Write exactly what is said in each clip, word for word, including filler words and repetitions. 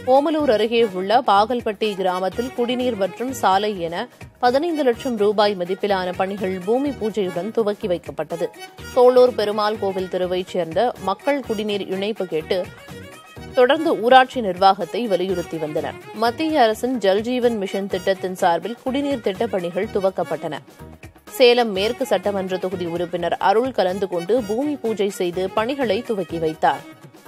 ஓமலூர் அருகே உள்ள பாகல்பட்டி கிராமத்தில் குடிநீர் மற்றும் சாலை என பதினைந்து லட்சம் ரூபாய் மதிப்பிலான பணிகள் பூமி பூஜையுடன் துவக்கி வைக்கப்பட்டது. தோளூர் பெருமாள் கோவில் தெருவைச் சேர்ந்த மக்கள் குடிநீர் இணைப்பு கேட்டு தொடர்ந்து ஊராட்சி நிர்வாகத்தை வலியுறுத்தி வந்தனர். மத்திய அரசின் ஜல்ஜீவன் மிஷன் திட்டத்தின் சார்பில் குடிநீர் திட்டப் பணிகள் துவக்கப்பட்டன. சேலம் மேற்கு சட்டமன்ற தொகுதி உறுப்பினர் அருள் கலந்து கொண்டு பூமி பூஜை செய்து பணிகளை துவக்கி வைத்தார்.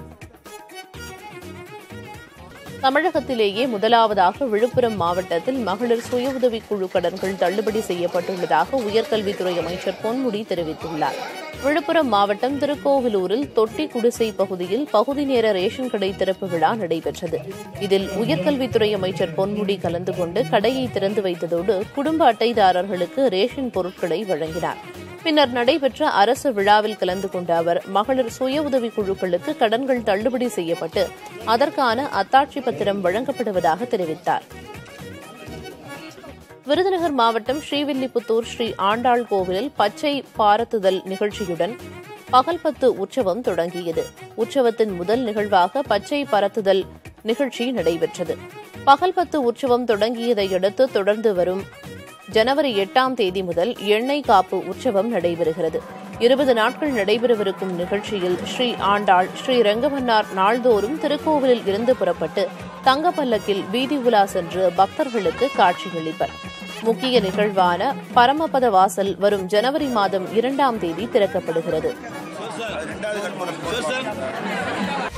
தமிழகத்திலேயே முதலாவதாக விழுப்புரம் மாவட்டத்தில் மகளிர் சுய உதவிக் குழு கடன்கள் தள்ளுபடி செய்யப்பட்டுள்ளதாக உயர்கல்வித்துறை அமைச்சர் பொன்முடி தெரிவித்துள்ளார். விழுப்புரம் மாவட்டம் திருக்கோவிலூரில் தொட்டி குடிசை பகுதியில் பகுதி நேர ரேஷன் கடை திறப்பு விழா நடைபெற்றது. இதில் உயர்கல்வித்துறை அமைச்சர் பொன்முடி கலந்து கொண்டு கடையை திறந்து வைத்ததோடு குடும்ப அட்டைதாரர்களுக்கு ரேஷன் பொருட்களை வழங்கினார். பின்னர் நடைபெற்ற அரசு விழாவில் கலந்து கொண்ட அவர் மகளிர் சுய உதவிக் குழுக்களுக்கு கடன்கள் தள்ளுபடி செய்யப்பட்டு அதற்கான அத்தாட்சி பத்திரம் வழங்கப்படுவதாக தெரிவித்தார். விருதுநகர் மாவட்டம் ஸ்ரீவில்லிபுத்தூர் ஸ்ரீ ஆண்டாள் கோவிலில் பச்சை பாரத்துதல் நிகழ்ச்சியுடன் பகல்பத்து உற்சவம் தொடங்கியது. உற்சவத்தின் முதல் நிகழ்வாக பச்சை பரத்துதல் நிகழ்ச்சி நடைபெற்றது. பகல்பத்து உற்சவம் தொடங்கியதை அடுத்து தொடர்ந்து வரும் ஜனவரி எட்டாம் தேதி முதல் எண்ணெய் காப்பு உற்சவம் நடைபெறுகிறது. இருபது நாட்கள் நடைபெறவிருக்கும் நிகழ்ச்சியில் ஸ்ரீ ஆண்டாள் ஸ்ரீ ரெங்கமன்னார் நாள்தோறும் திருக்கோவிலில் இருந்து புறப்பட்டு தங்கப்பல்லக்கில் வீதி உலா சென்று பக்தர்களுக்கு காட்சியளிப்பர். முக்கிய நிகழ்வான பரமபத வாசல் வரும் ஜனவரி மாதம் இரண்டாம் தேதி திறக்கப்படுகிறது.